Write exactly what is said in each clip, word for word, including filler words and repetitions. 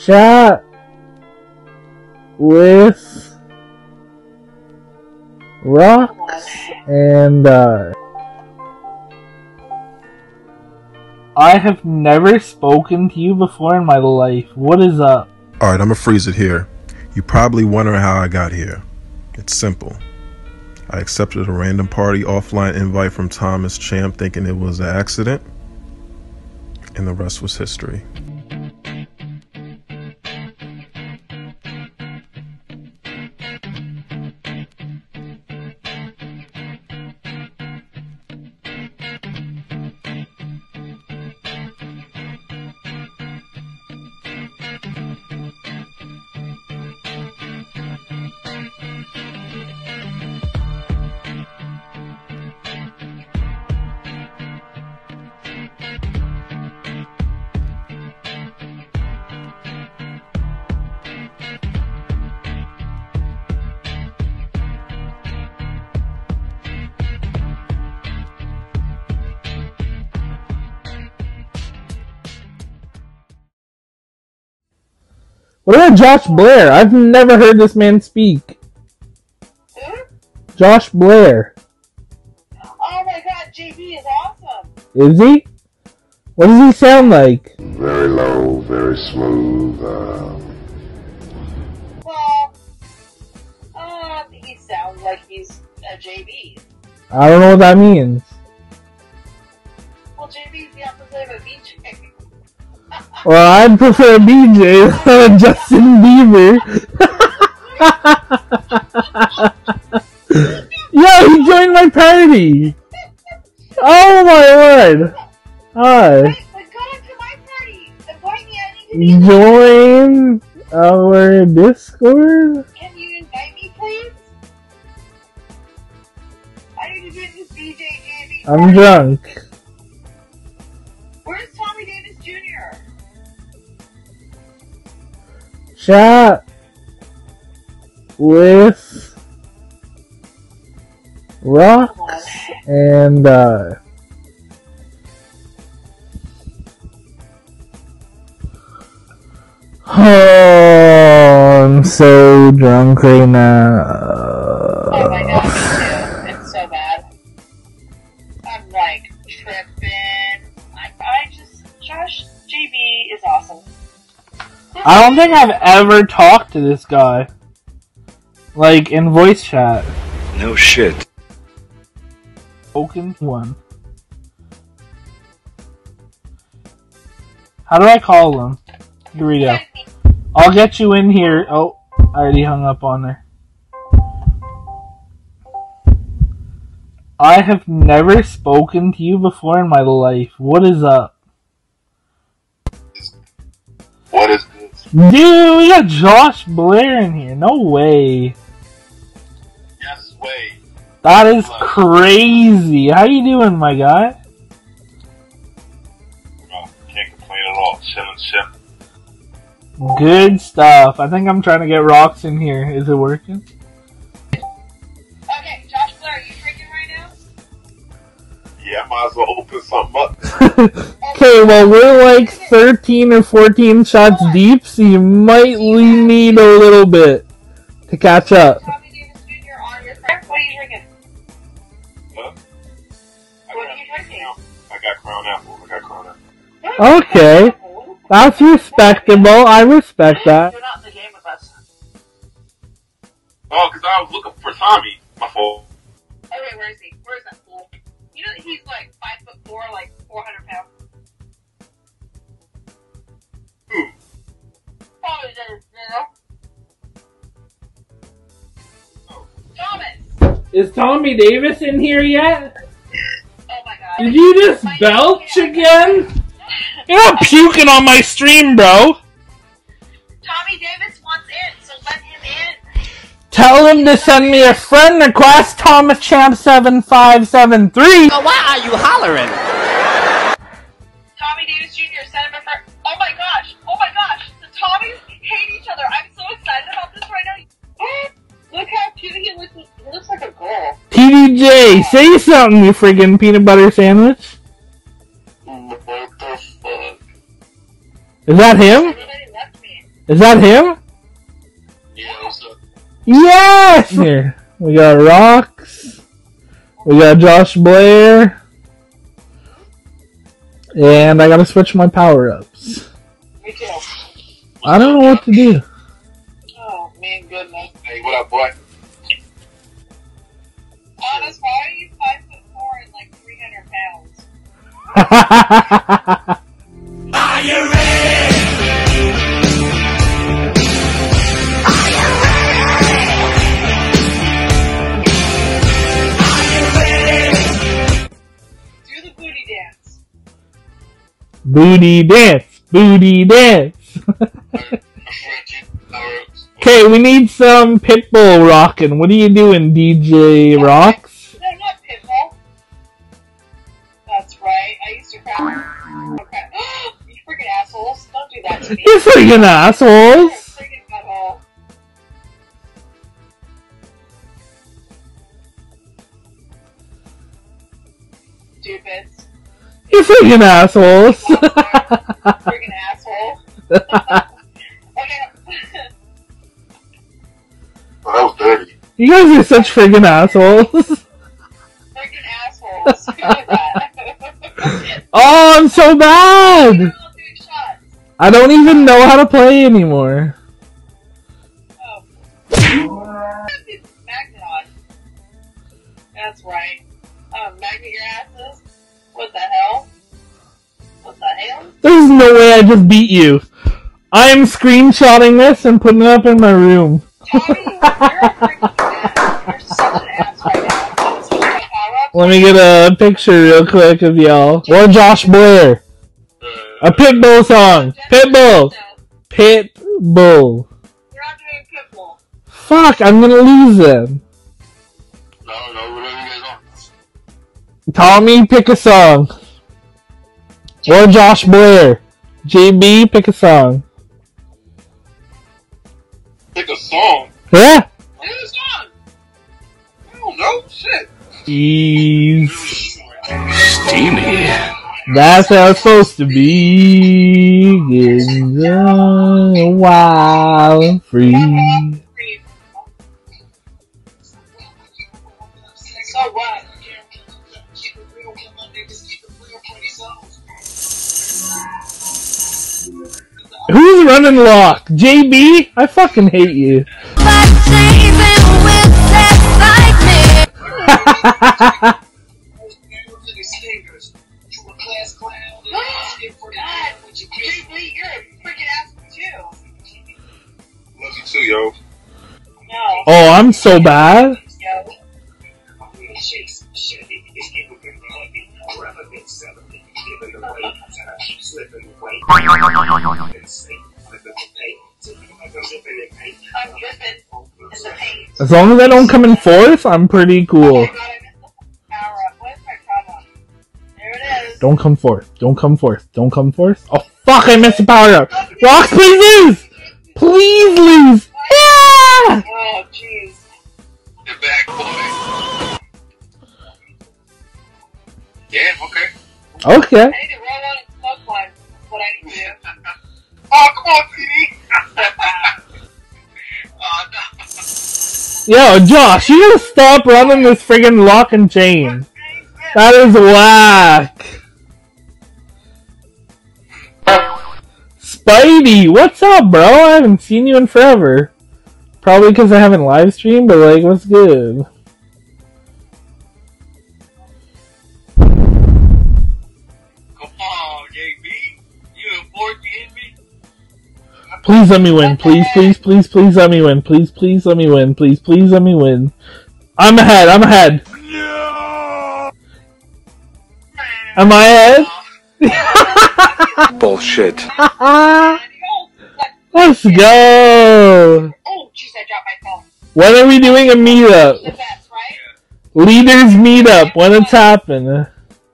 chat with Rocks and uh I have never spoken to you before in my life. What is up? Alright, I'm gonna freeze it here. You probably wonder how I got here. It's simple. I accepted a random party offline invite from Thomas Champ thinking it was an accident, and the rest was history. What about Josh Blair? I've never heard this man speak. Who? Josh Blair. Oh my god, J B is awesome. Is he? What does he sound like? Very low, very smooth. Um... Well, uh, I think he sounds like he's a J B. I don't know what that means. Well, J B's the opposite of a B J. Well, I'd prefer B J than Justin Bieber. Yo, he joined my party! Oh my word! Hi. Wait, but go to my party! Invite me, I need to be Join our Discord? Can you invite me, please? I need to be at this B J J B I'm party. drunk. Where's Tommie Davis Junior? Chat with Rocks and uh oh, I'm so drunk right now. Oh my god, me too. It's so bad. I'm like tripping. I, I just, Josh J B is awesome. I don't think I've ever talked to this guy. Like, in voice chat. No shit. Spoken one. How do I call him? Here we go. I'll get you in here. Oh, I already hung up on there. I have never spoken to you before in my life. What is up? What is this? Dude, we got Josh Blair in here. No way. Yes, way. That is crazy. How you doing, my guy? Oh, can't complain at all. Chillin' shit. Good stuff. I think I'm trying to get Rocks in here. Is it working? Okay, Josh Blair, are you drinking right now? Yeah, I might as well open something up. Okay, well, we're like thirteen or fourteen shots deep, so you might need a little bit to catch up. Tommie Davis Junior on your friend. What are you drinking? Huh? I What got, are you drinking? I got Crown Apple. I got Crown Apple. Okay, that's respectable. I respect that. You're not in the game with us. Oh, because I was looking for Tommy. My fault. Okay, where is he? Where is that fool? You know that he's like five foot four, like four hundred pounds. Hmm. Probably does, you know? Oh. Thomas! Is Tommie Davis in here yet? Oh my god. Did you just belch again? You're not puking on my stream, bro. Tommie Davis wants in, so let him in. Tell him to send me a friend request, Thomas Champ seven five seven three. So why are you hollering? Tommie Davis Junior, send him a friend. Oh my gosh! Oh my gosh! The Tommies hate each other. I'm so excited about this right now. Look how cute he looks. He looks like a girl. T D J, say something, you friggin' peanut butter sandwich. What the fuck? Is that him? Everybody left me. Is that him? Yeah, what's up? Yes! Here. We got Rocks. We got Josh Blair. And I gotta switch my power-ups. Me too. I don't know what to do. Oh, man, goodness. Hey, what up, boy? Honest, why are you five foot four and like three hundred pounds? Are you ready? Are you ready? Are you ready? Do the booty dance. Booty dance. Booty dance. Okay, we need some Pitbull rocking. What are you doing, D J Rocks? No, not Pitbull. That's right. I used to crack. Okay. You freaking assholes. Don't do that to me. You freaking assholes. You're a freaking butthole. Stupids. You freaking assholes. Freaking asshole. Okay. Oh, that was dirty. You guys are such freaking assholes. Freaking assholes. Who is that? Oh, I'm so bad. You're all doing shots. I don't even know how to play anymore. Oh. Magnet on. That's right. Um, magnet your asses? What the hell? What the hell? There's no way I just beat you. I am screenshotting this and putting it up in my room. Tommie, you're a freaking ass. You're such an ass right now. I'm switching my power up. Let me get a picture real quick of y'all. Or Josh Blair. A Pitbull song. Pitbull. Pitbull. You're not doing Pitbull. Fuck, I'm gonna lose them. No, no, whatever you guys on. Tommie, pick a song. Or Josh Blair. J B, pick a song. Pick a song. Yeah? Do a song. I don't know. Shit. Ease. Steamy. That's how it's supposed to be. Getting wild and free. So what? Who's running lock? J B? I fucking hate you. God, J B, you're a freaking asshole too. Love you too, yo. No. Oh, I'm so bad. Yo. I'm dripping in the paint. As long as I don't come in fourth, I'm pretty cool. Oh my God, I missed the power up. Where's my problem? There it is. Don't come forth. Don't come forth. Don't come forth. Oh, fuck, I missed the power up. Rocks, please lose! Please lose! Yeah! Oh, jeez. Get back, boy. Yeah, okay. Okay. I need to roll on and smoke one. That's what I need to do. Oh, come on, P D. Oh, no. Yo, Josh, you gotta stop running this friggin' lock and chain. That is whack. Spidey, what's up, bro? I haven't seen you in forever. Probably because I haven't live streamed, but like, what's good? Come on, J B. You and Forky in me? Please let me win. Please, please, please, please let me win. Please, please let me win. Please, please let me win. I'm ahead. I'm ahead. No! Am I ahead? Bullshit. Let's go. Oh, jeez, I dropped my phone. When are we doing a The meetup? best, right? Leaders meetup. When it's happening. How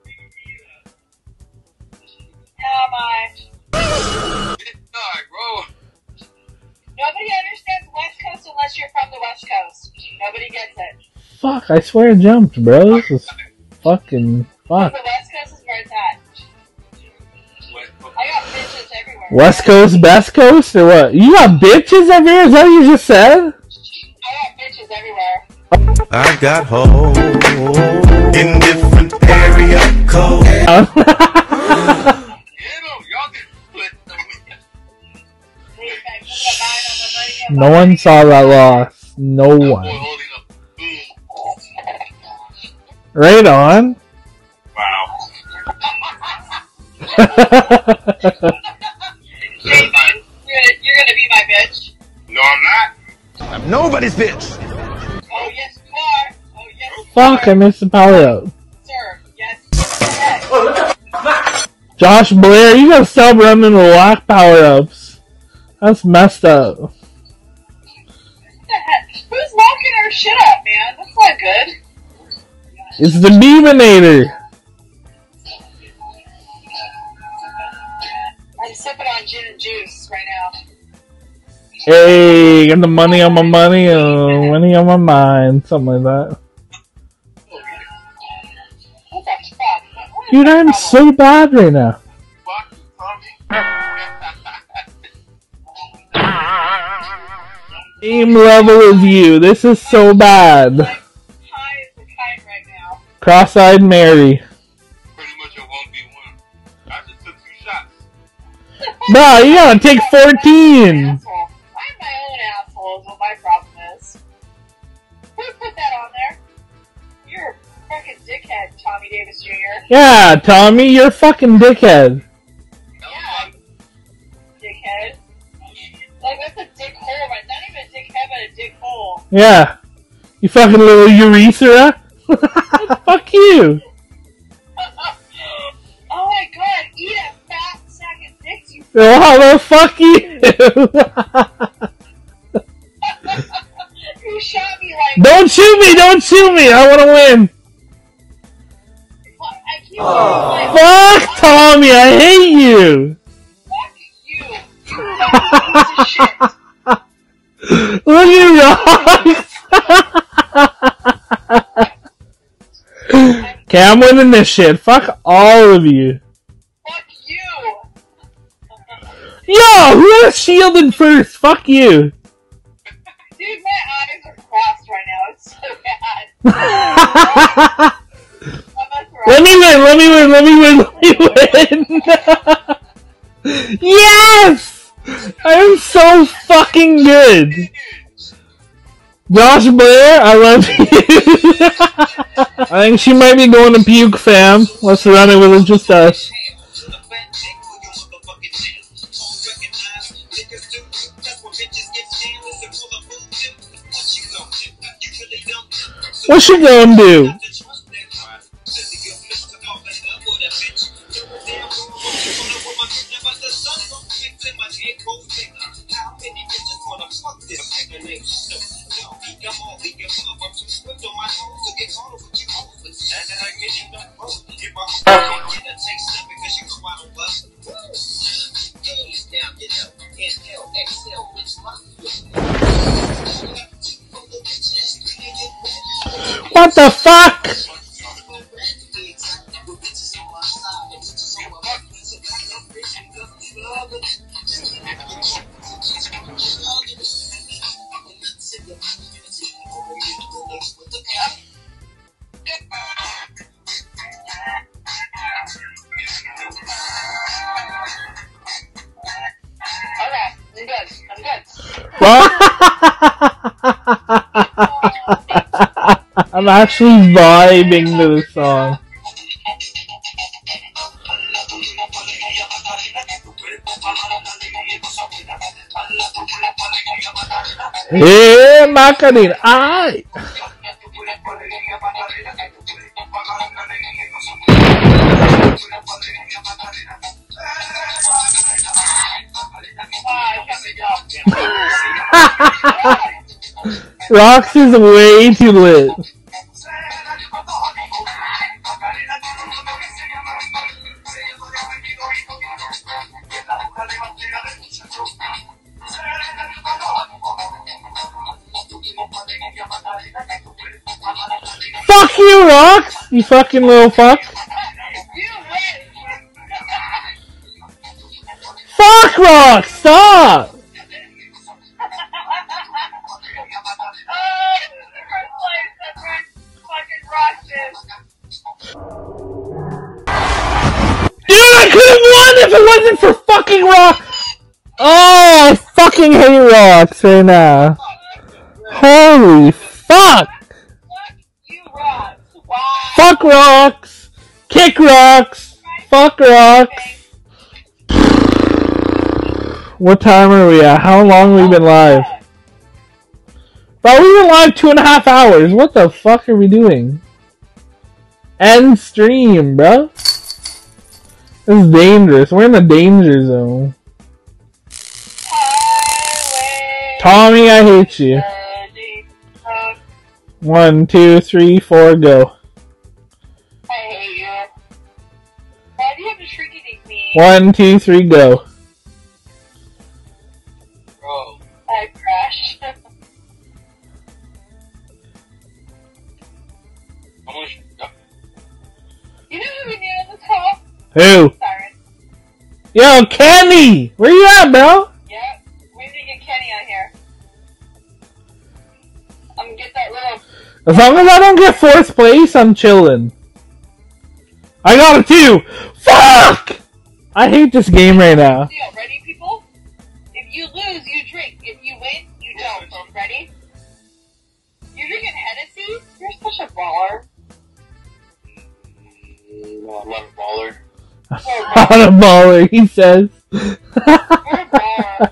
much? Alright, bro. Nobody understands West Coast unless you're from the West Coast. Nobody gets it. Fuck, I swear I jumped, bro. This is fucking fuck. The West Coast is where it's at. I got bitches everywhere. West Coast, Best Coast, or what? You got bitches everywhere? Is that what you just said? I got bitches everywhere. I got hoes in different area codes. No one saw that loss. No one. Right on. Wow. Jason, you're, you're gonna be my bitch. No, I'm not. I'm nobody's bitch. Oh, yes, you are. Oh, yes, you Fuck, I are. missed the power up. Sir, yes, yes. Josh Blair, you gotta stop running the lock power ups. That's messed up. What the heck? Who's locking our shit up, man? That's not good. It's the Beaminator. I'm sipping on gin and juice right now. Hey, got the money on my money, uh, money on my mind, something like that. What the fuck? What is Dude, that I'm problem? so bad right now. Fuck you, Tommie. Same level as you. This is so bad. Like, high as a kite right now. Cross-eyed Mary. Pretty much a one v one. I just took two shots. Bro, you gotta take fourteen. Asshole. I'm my own asshole is what my problem is. Who put that on there? You're a fucking dickhead, Tommie Davis Junior Yeah, Tommy, you're a fucking dickhead. Yeah, dickhead. Like, that's a dick hole, right? Not even a dickhead, but a dick hole. Yeah. You fucking little urethra. Fuck you. Oh my god, eat a fat sack of dicks, you Oh, well, fuck you. You shot me like... Don't shoot me, don't shoot me. I wanna win. I keep like... Fuck Tommy, I hate you. Fuck you. You fucking piece of shit. Look at Rocks. Okay, I'm winning this shit. Fuck all of you. Fuck you. Yo, who has shielded first? Fuck you. Dude, my eyes are crossed right now. It's so bad. Let me win, let me win, let me win, let me win. Yes! I am so fucking good. Josh Blair, I love you. I think she might be going to puke, fam. Let's run it with it, just us. What's she gonna do? What the fuck? Okay, I'm good. I'm good. What? I'm actually vibing to the song. Hey, Macarena, I. Rocks is way too lit. Fuck you, Rocks! You fucking little fuck. Fuck Rock! Stop! Uh, first place, that's right. Fucking Rock this. Dude, I could have won if it wasn't for fucking Rock! Oh, I fucking hate Rocks right now. Holy fuck! Fuck you, Rocks. Wow. Fuck Rocks! Kick Rocks! Fuck Rocks! What time are we at? How long have we been live? Bro, we've been live two and a half hours. What the fuck are we doing? End stream, bro. This is dangerous. We're in the danger zone. Tommie, I hate you. One, two, three, four, go. I hate you. Why do you have to shrieky dink me? One, two, three, go. Bro. I crashed. How much? You know who we need on the top? Who? Siren. Yo, Kenny! Where you at, bro? Yep. We need to get Kenny on here. I'm gonna get that little... As long as I don't get fourth place, I'm chilling. I got a two! Fuck! I hate this game right now. Deal. Ready, people? If you lose, you drink. If you win, you don't. Ready? You're drinking Hennessy? You're such a baller. No, I'm not a baller. Not a baller, he says. You're a baller.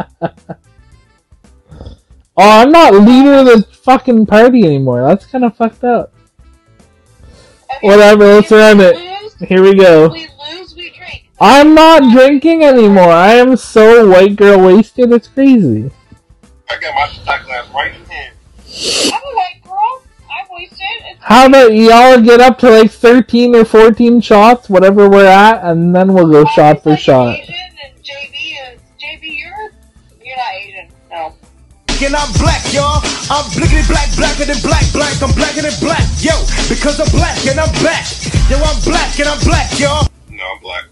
Oh, I'm not leader of the fucking party anymore. That's kind of fucked up. Okay, Whatever, let's if run we it. lose, Here we go. we lose, we drink. I'm not drinking anymore. I am so white girl wasted, it's crazy. I got my shot glass right in hand. I'm a white girl. I'm wasted. It's How about y'all get up to like thirteen or fourteen shots, whatever we're at, and then we'll go shot for shot. Asian and J B is... J B, you're... You're not Asian. No. And I'm black, y'all. I'm blickety black, blacker than black, black. I'm blacker than black, yo. Because I'm black and I'm back. Yo, I'm black and I'm black, y'all. No, I'm black.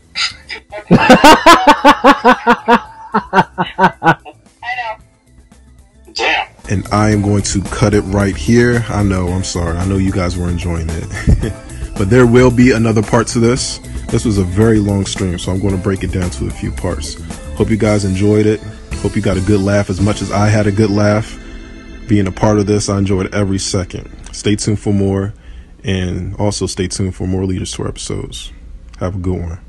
I know. Damn. And I am going to cut it right here. I know, I'm sorry. I know you guys were enjoying it. But there will be another part to this. This was a very long stream, so I'm going to break it down to a few parts. Hope you guys enjoyed it. Hope you got a good laugh as much as I had a good laugh. Being a part of this, I enjoyed every second. Stay tuned for more. And also stay tuned for more Leaders Tour episodes. Have a good one.